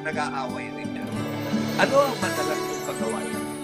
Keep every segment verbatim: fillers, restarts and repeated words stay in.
nag-aaway rin yan. Ano ang madalas mong pagawa?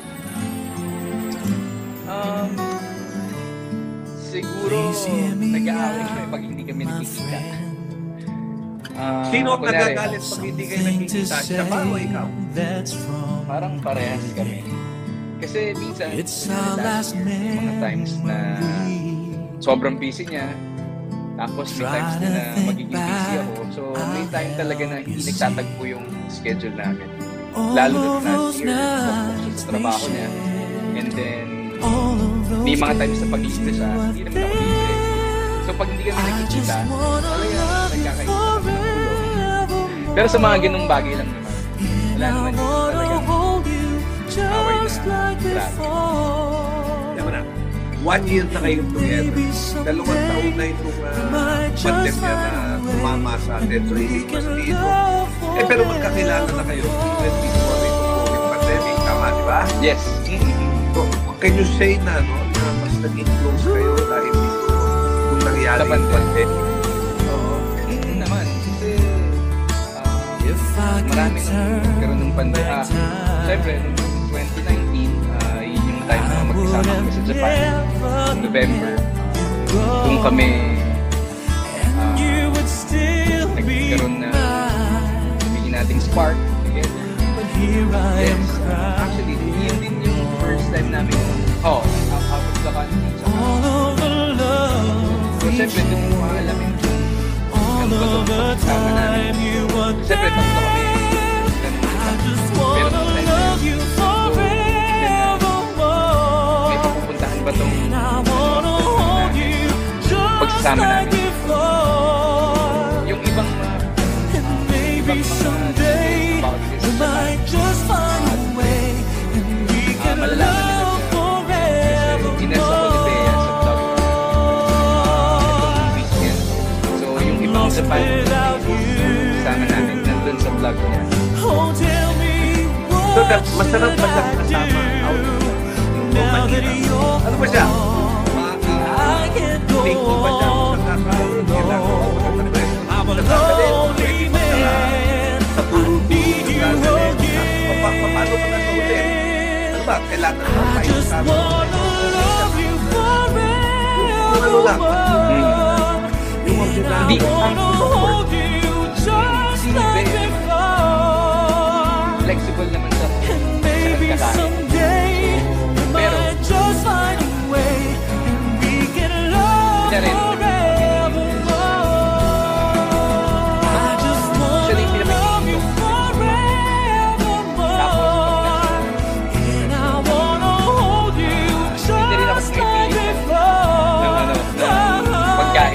Um, siguro, nag-aaway kami pag hindi kami nakikita. Uh, Sino ang nagagalit pag hindi kayo nakikita? Siya ba o ikaw? Parang parehas kami. Kasi minsan, last year, mga times na sobrang busy niya, tapos may times din na magiging busy ako. So, may time talaga na hindi nagtatagpo yung schedule namin. Lalo na last year, focus sa trabaho niya. And then, may mga times na pag-iisip siya, hindi naman ako libre. So, pag hindi kami nakikita, talaga nagkakaisip kami ng ulo. Pero sa mga ganung bagay lang naman, wala naman yung talaga away na grabe. Diyan mo na. One year na kayong together. Dalawang taon na itong uh, pandemya na tumama sa atin. So, hindi ko sabihin mo. Eh, pero magkakilala na kayo. Even before itong COVID pandemic. Tama, di ba? Yes. So, can you say na, no, na mas naging close kayo dahil dito kung nangyari yung pandemic? Oo. Hindi naman. Kasi, uh, marami nang nagkaroon ng pandemya. Siyempre, twenty nineteen, uh, yun yung time na magkasama kami sa Japan. November. Doon kami uh, nagkaroon na sabihin nating spark together. Yes. Uh, actually, yun din yung first time namin oh, out of the country. So, siyempre, doon mo maalamin kung ano ba itong pagsama namin. Siyempre, tatlo kami. Pero nung time na yun, may papupuntahan ba itong pagsasama namin? Yung ibang uh, ibang mga about this uh, malalaman nila kasi inasa ko ni Bea sa vlog itong weekend. So yung ibang Japan kasama namin nandun sa vlog niya. So, that, masarap ba siyang kasama? O mahirap? Ano ba siya? Make mo ba siya? Sa puro-puro paano ka nasa hotel? Ano ba? Kailangan mo pa yung kasama? Yung ano lang? Yung ordinary? Si Bea flexible naman sa kakain. Pero, siya rin. Siya rin pinapagiging ko. Tapos, hindi rin ako pinipilit ng ano, ng pagkain.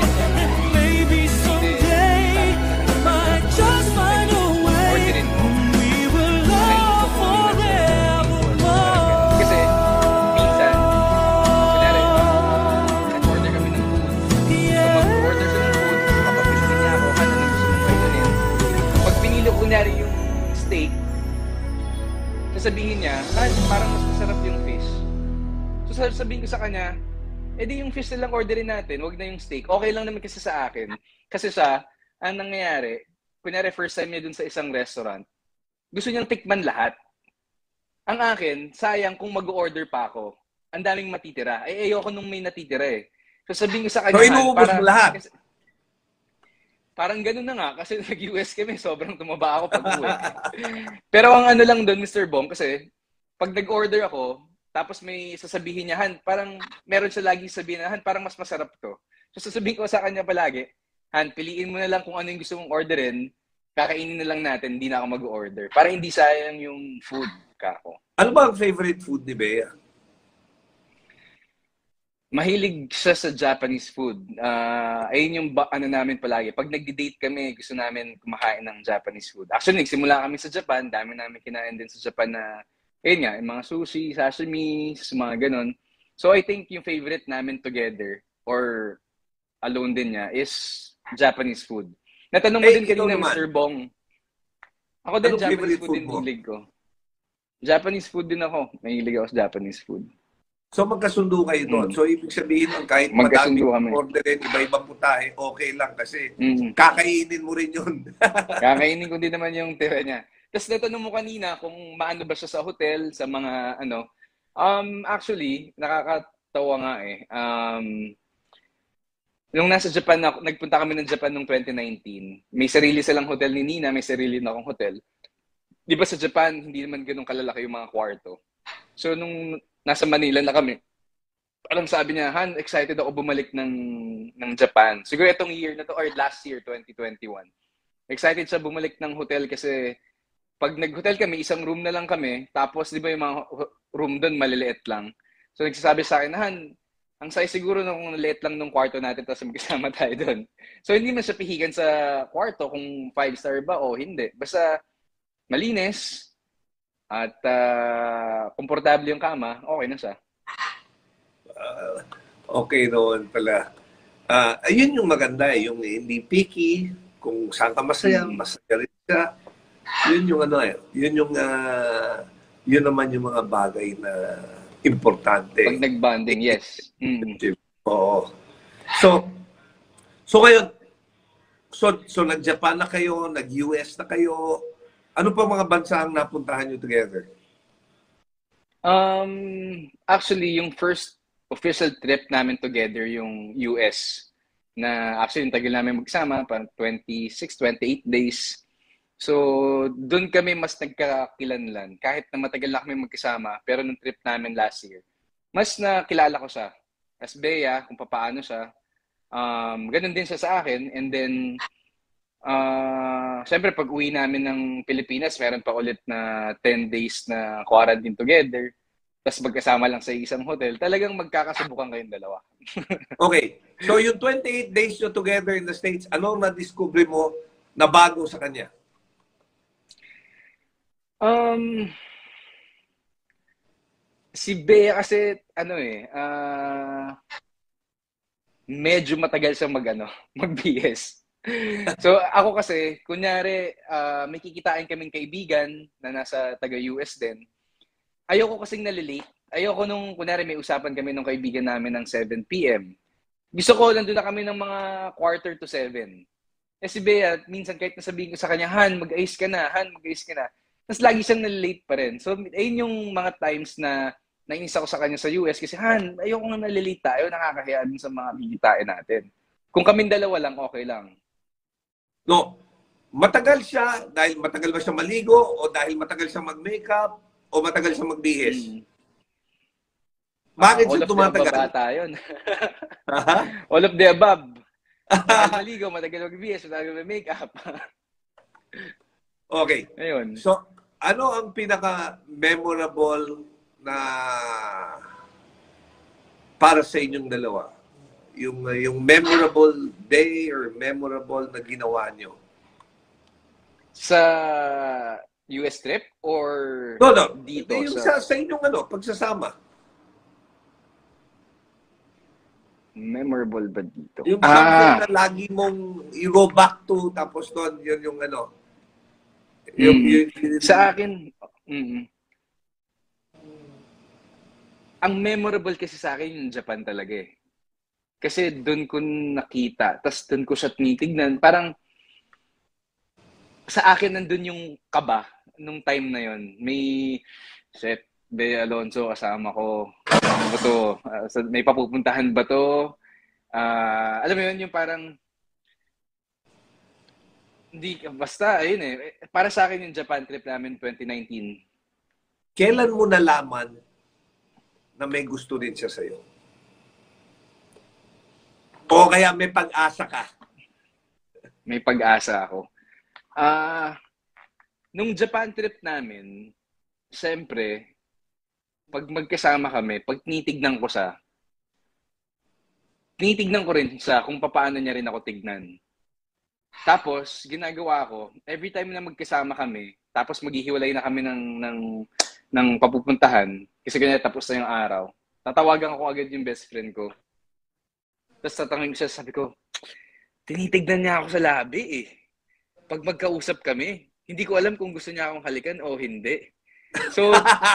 Kunyari yung steak, sasabihin niya, ah, parang mas masarap yung fish. So sasabihin ko sa kanya, edi yung fish na lang orderin natin, wag na yung steak. Okay lang naman kasi sa akin. Kasi siya, ang nangyayari, kunyari first time niya dun sa isang restaurant, gusto niyang tikman lahat. Ang akin, sayang kung mag-order pa ako, ang daming matitira. Eh, ayoko nung may natitira eh. So sabihin ko sa kanya, so inuubos mo lahat? Kasi, parang ganun na nga, kasi nag-U S kami, sobrang tumaba ako pag-uwi. Pero ang ano lang doon, Mister Bong, kasi pag nag-order ako, tapos may sasabihin niya, Han, parang meron siya lagi sabihin na, Han, parang mas masarap to. So sasabihin ko sa kanya palagi, Han, piliin mo na lang kung ano yung gusto mong orderin, kakainin na lang natin, hindi na ako mag-order. Para hindi sayang yung food kako. Ano ba ang favorite food ni Bea? Mahilig siya sa Japanese food. Uh, ayun yung ba, ano namin palagi. Pag nag-date kami, gusto namin kumakain ng Japanese food. Actually, nagsimula kami sa Japan. Dami namin kinain din sa Japan na, ayun nga, yung mga sushi, sashimi, mga ganun. So, I think yung favorite namin together, or alone din niya, is Japanese food. Natanong mo hey, din kanina, Mister Bong. Ako din, anong Japanese food, food din hilig ko. Japanese food din ako. Mahilig ako sa Japanese food. So magkasundo kayo doon. Mm. So ibig sabihin nun, kahit madami orderin, iba-ibang putahe, okay lang kasi mm. kakainin mo rin yun. Kakainin ko din naman yung tira niya. Tapos natanong mo kanina kung maano ba siya sa hotel, sa mga ano. Um, actually, nakakatawa nga eh. Um, nung nasa Japan ako, nagpunta kami ng Japan noong twenty nineteen. May sarili silang hotel ni Nina, may sarili na akong hotel. Di ba sa Japan, hindi naman ganun kalalaki yung mga kwarto. So nung nasa Manila na kami, parang sabi niya, Han, excited ako bumalik ng, ng Japan. Siguro itong year na to, or last year, twenty twenty-one. Excited siya bumalik ng hotel kasi pag nag-hotel kami, isang room na lang kami. Tapos, di ba yung mga room doon, maliliit lang. So, nagsasabi sa akin, Han, ang size siguro na kung liit lang nung kwarto natin tapos magkasama tayo doon. So, hindi man siya pihigan sa kwarto kung five star ba o hindi. Basta, malinis at uh, komportable yung kama, okay na siya. Uh, okay noon pala. Uh, ayun yung maganda, yung hindi picky, kung saan ka masaya, hmm. masaya rin ka. Yun yung ano eh, yun yung, uh, yun naman yung mga bagay na importante. Pag nag-bonding, yes. Mm. Oo. So, so ngayon, so, so nag-Japan na kayo, nag-U S na kayo, ano pa mga bansa ang napuntahan nyo together? Um, actually, yung first official trip namin together, yung U S, na actually yung tagal namin magsama, parang twenty-six, twenty-eight days. So, doon kami mas nagkakilanlan. Kahit na matagal na kami magkasama, pero nung trip namin last year, mas nakilala ko siya. As B E A, kung paano siya. Um, ganun din siya sa akin. And then, uh, syempre, pag uwi namin ng Pilipinas, meron pa ulit na ten days na quarantine together. Tapos magkasama lang sa isang hotel. Talagang magkakasubukan kayong dalawa. Okay. So, yung twenty-eight days nyo together in the States, ano na-discover mo na bago sa kanya? Um, si Bea kasi, ano eh, uh, medyo matagal siyang mag, ano, mag-B S. So, ako kasi, kunyari, uh, may kikitain kaming kaibigan na nasa taga-U S din. Ayoko kasing nalilate. Ayoko nung, kunyari, may usapan kami ng kaibigan namin ng seven p m Gusto ko, nandun na kami ng mga quarter to seven. Eh si Bea, minsan kahit nasabihin ko sa kanya, Han, mag-ayos ka na, Han, mag-ayos ka na. Tapos lagi siyang nalilate pa rin. So, ayun yung mga times na nainis ako sa kanya sa U S kasi, Han, ayoko nga nalilate tayo, nakakahiya din sa mga kikitain natin. Kung kaming dalawa lang, okay lang. No, matagal siya dahil matagal ba siya maligo o dahil matagal siya mag-makeup o matagal siya magbihis? Hmm. Bakit uh, siya tumatagal? All of the above ata yun. All of the above. Matagal maligo, matagal magbihis, matagal mag-makeup. Okay. Ayun. So, ano ang pinaka-memorable na para sa inyong dalawa? Yung, yung memorable day or memorable na ginawa nyo? Sa U S trip or no, no. dito? Yung sa, sa inyong ano, pagsasama. Memorable ba dito? Yung something ah. na lagi mong you go back to, tapos doon, yun yung ano. Yung, mm. yun, yun, sa akin, mm, ang memorable kasi sa akin yung Japan talaga eh. Kasi doon ko nakita, tas doon ko siya tinitignan. Parang sa akin nandun yung kaba nung time na yon. May Chef B E A Alonzo kasama ko. Ano ba to? Uh, may papupuntahan ba to? Uh, alam mo yun, yung parang hindi, basta, ayun eh. Para sa akin yung Japan trip namin twenty nineteen. Kailan mo nalaman na may gusto din siya sa'yo? O kaya may pag-asa ka? May pag-asa ako. Ah, uh, nung Japan trip namin, siyempre, pag magkasama kami, pag tinitignan ko siya, tinitignan ko rin siya kung paano niya rin ako tignan. Tapos, ginagawa ko, every time na magkasama kami, tapos maghihiwalay na kami ng, ng, ng papupuntahan, kasi ganyan tapos na yung araw, tatawagan ko agad yung best friend ko. Tapos tatangin ko siya, sabi ko, tinitignan niya ako sa labi eh. Pag magkausap kami, hindi ko alam kung gusto niya akong halikan o hindi. So,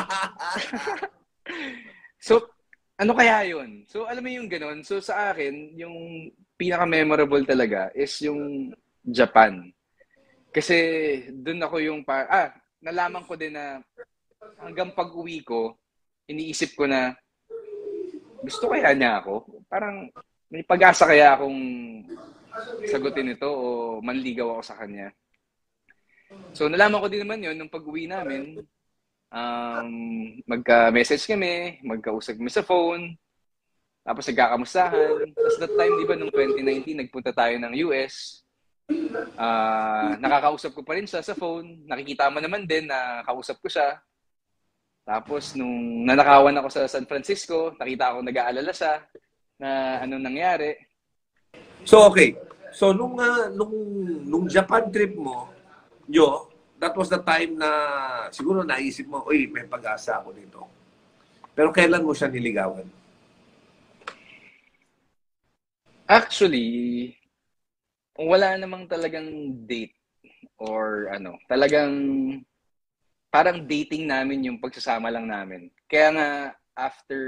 so, ano kaya yun? So, alam mo yung ganun. So, sa akin, yung pinaka-memorable talaga is yung Japan. Kasi, dun ako yung, par ah, nalaman ko din na hanggang pag-uwi ko, iniisip ko na gusto kaya niya ako? Parang may pag-asa kaya akong sagutin ito o manligaw ako sa kanya. So nalaman ko din naman yun nung pag-uwi namin. Um, magka-message kami, magkausap kami sa phone, tapos nagkakamustahan. Tapos that time, di ba, nung twenty nineteen, nagpunta tayo ng U S. Uh, nakakausap ko pa rin siya sa phone. Nakikita mo naman din na kausap ko siya. Tapos, nung nanakawan ako sa San Francisco, nakita ko nag-aalala siya na anong nangyari. So, okay. So, nung, uh, nung, nung Japan trip mo, yo, that was the time na siguro naisip mo, uy, may pag-asa ako dito. Pero kailan mo siya niligawan? Actually, wala namang talagang date or ano, talagang parang dating namin yung pagsasama lang namin. Kaya nga, after,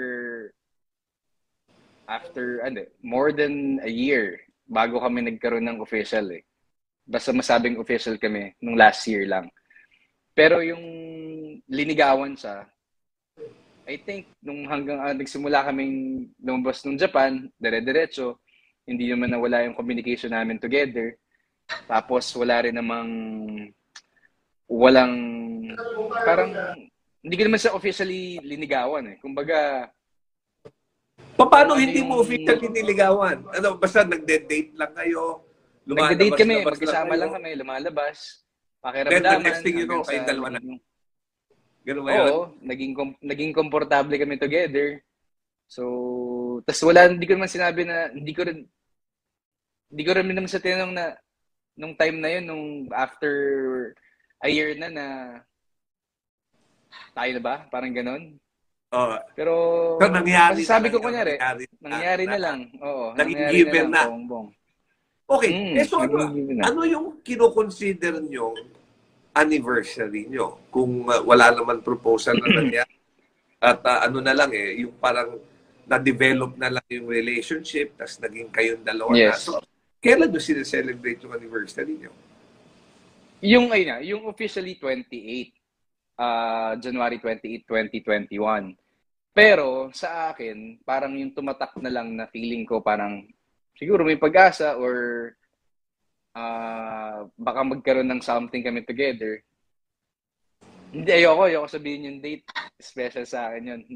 after, ano, more than a year, bago kami nagkaroon ng official eh. Basta masabing official kami, nung last year lang. Pero yung linigawan siya, I think, nung hanggang uh, nagsimula kaming lumabas ng Japan, dire-diretso, hindi naman nawala yung communication namin together. Tapos, wala rin namang, walang, parang, hindi ko naman siya officially linigawan eh. Kumbaga, paano hindi mo officially niligawan? Ano, basta nagde-date lang kayo? Nagde-date kami, magkasama lang, lang kami, lumalabas. Pakiramdaman. Then the next thing you know, kayong dalawa na. Ganun ba yun? Oo, naging, naging komportable kami together. So, tas wala, hindi ko naman sinabi na, hindi ko rin, hindi ko rin naman sa tinanong na, nung time na yun, nung after a year na na, tayo na ba? Parang ganon. Oo. Pero, so, nangyari sabi ko kunyari, nangyari, nangyari na, na lang. Oo, naging nangyari given na. na. Bong, bong. Okay, Mm, eh so ano, ano yung kinoconsider nyo anniversary nyo? Kung uh, wala naman proposal na nangyari, at uh, ano na lang eh, yung parang na-develop na lang yung relationship, tas naging kayong dalawa yes. na. So, kailan nyo sineselebrate yung anniversary nyo? Yung, ayun na, yung officially twenty-eight, uh, January twenty-eighth, twenty twenty-one. Pero sa akin, parang yung tumatak na lang na feeling ko parang siguro may pag-asa or uh, baka magkaroon ng something kami together. Hindi, ayoko. Ayoko sabihin yung date. Special sa akin yun.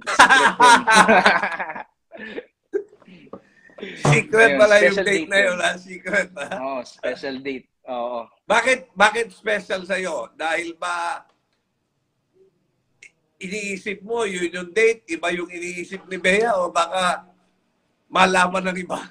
Secret Ayun, pala yung special date, date na yun. yun. Ha? Secret. Ha? Oo, special date. Oo. Bakit, bakit special sa'yo? Dahil ba iniisip mo yun yung date, iba yung iniisip ni Bea o baka malaman ng iba?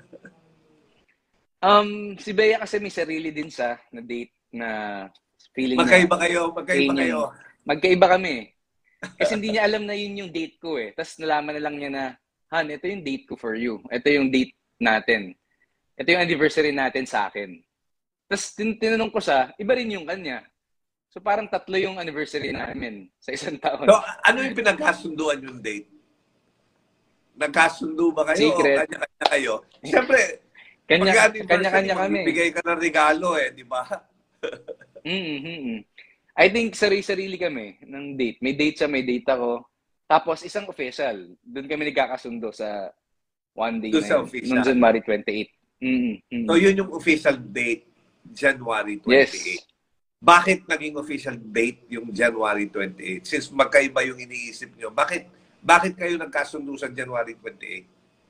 um, si Bea kasi may sarili din sa na date na feeling magkaiba na, kayo, magkaiba kayo. Magkaiba kami. Kasi hindi niya alam na yun yung date ko eh. Tapos nalaman na lang niya na, Han, ito yung date ko for you. Ito yung date natin. Ito yung anniversary natin sa akin. Tapos tin tinanong ko siya, iba rin yung kanya. So parang tatlo yung anniversary namin sa isang taon. So, ano yung pinagkasunduan yung date? Nagkasundo ba kayo Secret. o kanya-kanya kayo? Siyempre, kanya-kanya kami. Magbibigay ka ng regalo eh, di ba? Mm-hmm. I think sarili-sarili kami ng date. May date siya, may date ako. Tapos isang official. Doon kami nagkakasundo sa one day Doon na sa yun. official. Noong January twenty-eighth. Mm-hmm. So yun yung official date, January twenty-eighth. Yes. Bakit naging official date yung January twenty-eighth? Since magkaiba yung iniisip nyo, bakit bakit kayo nagkasundo sa January twenty-eighth?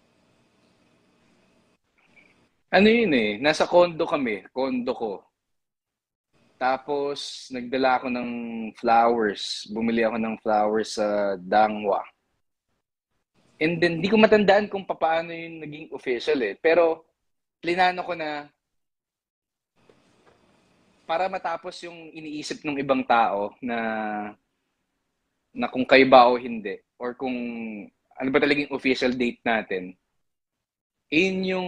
Ano yun eh, nasa condo kami, condo ko. Tapos, nagdala ako ng flowers. Bumili ako ng flowers sa Dangwa. And then, di ko matandaan kung paano yung naging official eh. Pero, plinano ko na para matapos yung iniisip ng ibang tao na na kung kayo ba o hindi. Or kung ano ba talagang official date natin. In yung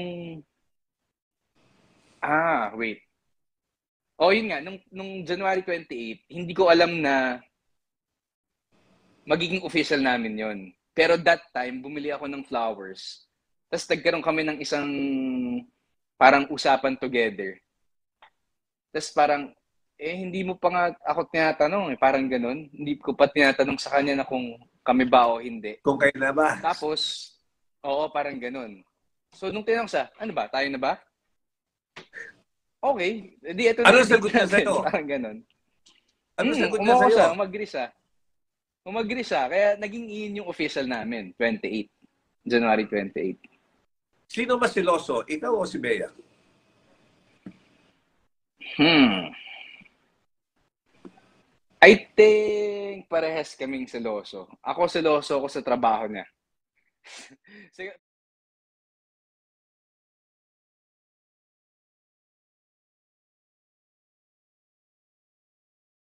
Ah, wait. Oh, yun nga. Nung, nung January twenty-eighth, hindi ko alam na magiging official namin yon. Pero that time, bumili ako ng flowers. Tapos nagkaroon kami ng isang parang usapan together. Tapos parang eh hindi mo pa nga ako tinatanong eh, parang ganun. Hindi ko pa tinatanong sa kanya na kung kami ba o hindi. Kung kayo na ba? Tapos, oo, parang ganun. So, nung tinanong siya, ano ba, tayo na ba? Okay, di ito na Ano yung date sagot niya natin. sa'yo? Parang ganun. Ano Hmm, sagot niya umawa sa'yo? siya, umagri siya. Umagri siya, kaya naging iyon yung official namin, twenty-eight. January twenty-eight. Sino mas siloso? Ikaw o si Bea? Hmm. I think parehas kaming seloso. Ako seloso ako sa trabaho niya. Sige,